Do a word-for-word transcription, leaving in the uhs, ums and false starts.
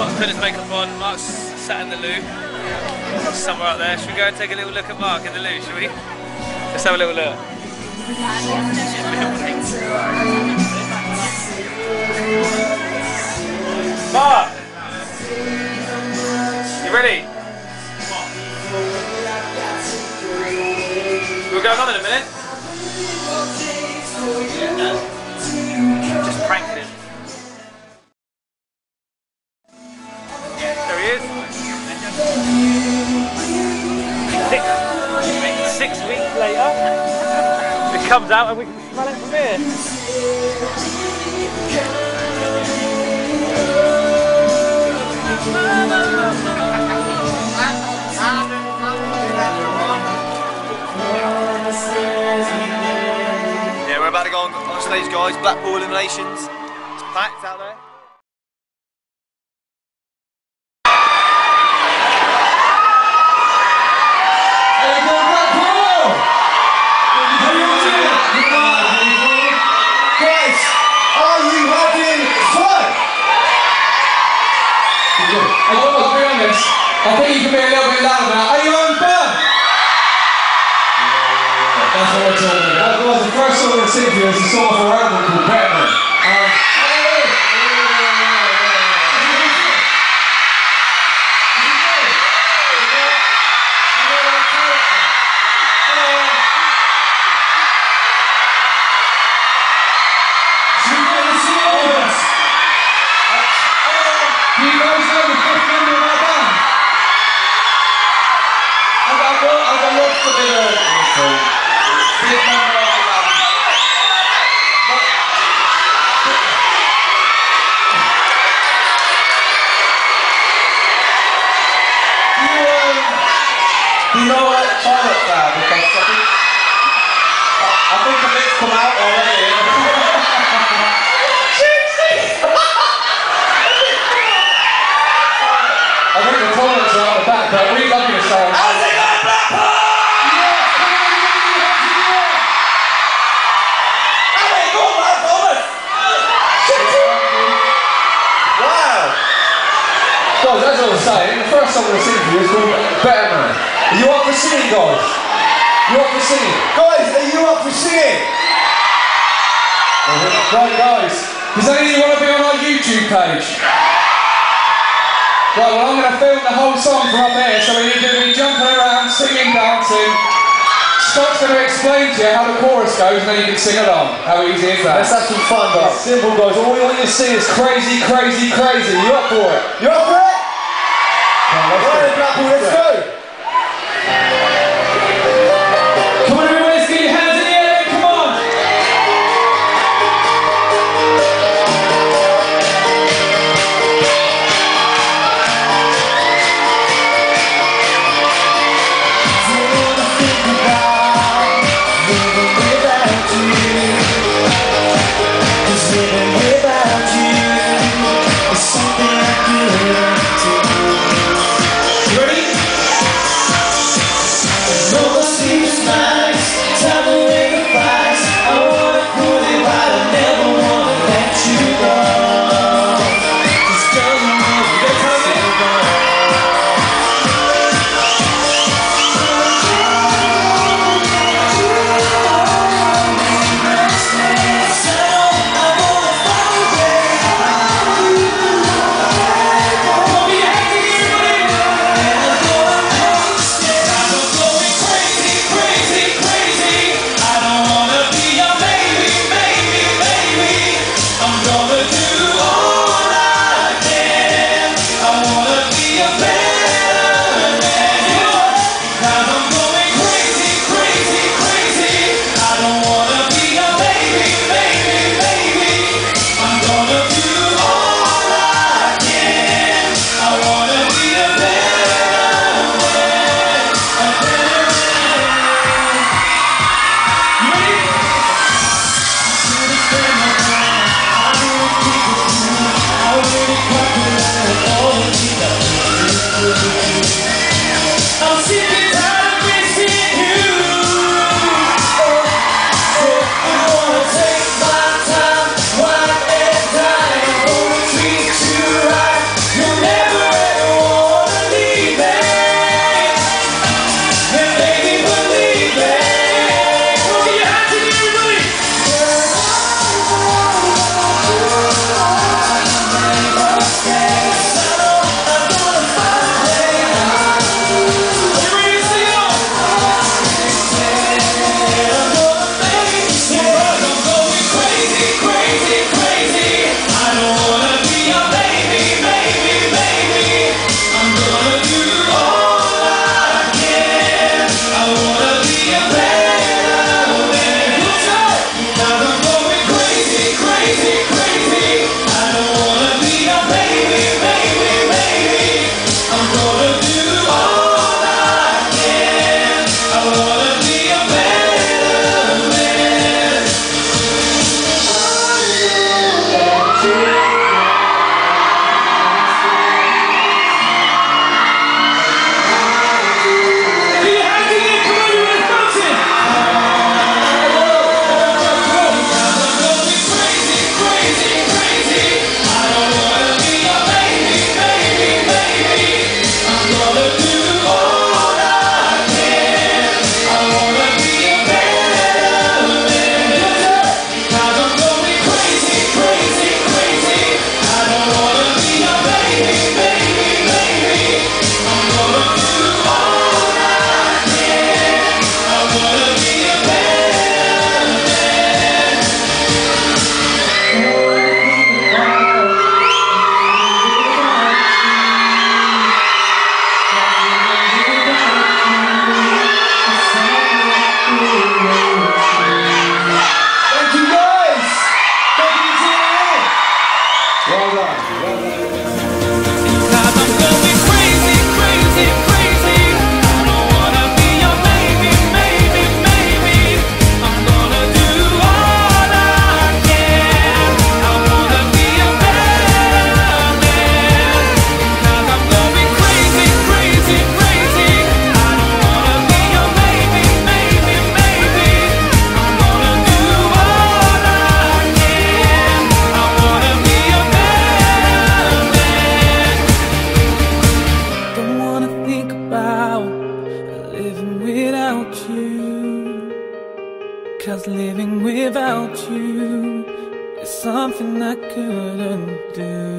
Mark's put his makeup on. Mark's sat in the loo. Somewhere up there. Should we go and take a little look at Mark in the loo, shall we? Let's have a little look. Mark! You ready? We're going on in a minute. Just pranked him. There he is. Six, six weeks later, it comes out and we can smell it from here. Yeah, we're about to go on, on stage, guys. Blackpool Eliminations. It's packed out there. I think you can be a little bit louder now. Are you on fun? Yeah, that's what we're talking about. That was the first song we're singing to is a song for Randall called Batman. Um, do you guys know the fifth member of our band? I've got lots of it. Fifth member of our band. Do you, um, do you know what Charlotte's now? Because I think, I think the bit's come out already. I think the toilets are out the back, but we'd love you to stay on. How's it going, Blackpool? Yeah! Hey, go on, Blackpool! Wow! Guys, as I was saying, the first song we're going to sing for you is called Better Man. Are you up for singing, guys? You up for singing? Guys, are you up for singing? Right, guys. Does any of you want to be on our YouTube page? Right, well I'm going to film the whole song from up here, so we need to be jumping around, singing, dancing. Scott's going to explain to you how the chorus goes and then you can sing along. How easy is that? Let's have some fun, guys. Simple, guys. All we want you to sing is crazy, crazy, crazy. You up for it? You up for it? Right, right Blackpool, let's go! Come on everybody, let's get your hands in the air, come on! Living without you is something I couldn't Well done. Well done. Cause I'm going crazy, crazy, crazy. I don't wanna be your maybe, maybe, maybe. I'm gonna do all I can. I wanna be a better man. Cause I'm going crazy, crazy, crazy. I don't wanna be your maybe, maybe, maybe. I'm gonna do all I can. I wanna be a better man. Don't wanna think about living without you. Cause living without you is something I couldn't do.